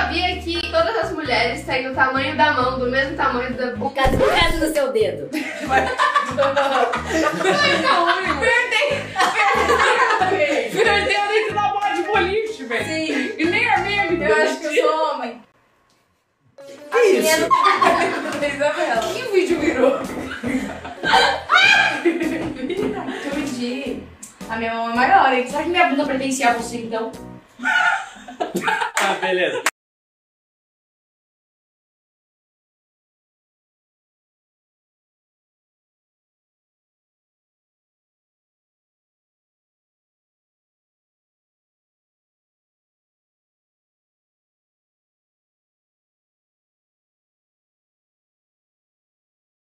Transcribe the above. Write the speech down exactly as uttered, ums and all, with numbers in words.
sabia que todas as mulheres têm o tamanho da mão, do mesmo tamanho da boca? Cadê o caso do seu dedo? Mas não, perdeu. Perdeu dentro da bola de boliche, velho. Sim. E nem a minha me Eu acho que eu sou homem. Que isso? Isabela. Que vídeo virou? Entendi. A minha mão é maior, hein? Será que minha bunda pertencia a você, então? Ah, beleza.